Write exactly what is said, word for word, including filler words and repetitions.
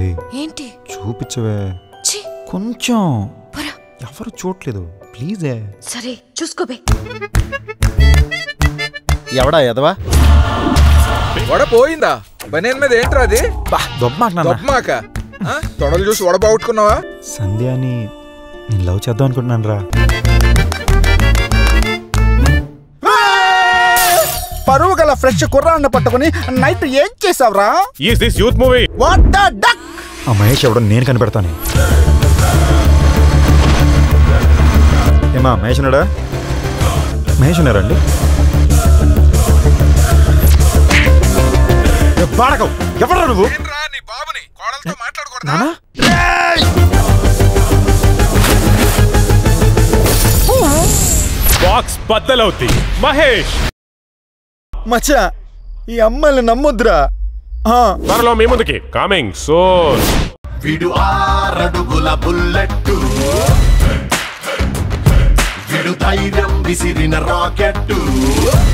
ఏంటి చూపించవే కొంచెం ఎవరు చూడలేదు ప్లీజే సరే చూసుకోబే ఎవడా ఎదవా వడ పోయిందా బనేన్ మీద ఏంట్రా అది దొబ్బమాక తొడలు చూసి వడ బాగుట్టుకున్నావా సంధ్యాని నేను లవ్ చేద్దాం అనుకుంటున్నాను రా పరువు గల ఫ్రెష్ కుర్రాన్ని పట్టుకుని నైట్ ఏం చేసావురా వాట్ ద డక్ ఆ మహేష్ ఎవడో నేను కనిపెడతాను ఏమా మహేష్ ఉన్నాడా మహేష్ ఉన్నారండి బాడకం ఎవరా నువ్వు బాక్స్ బద్దలవుద్ది మహేష్ మచ్చా ఈ అమ్మాయిని నమ్మొద్దురా త్వరలో మీ ముందుకి కమింగ్ సూన్ విడు ఆరడుగుల బుల్లెట్టు విడు ధైర్యం విసిరిన రాకెట్టు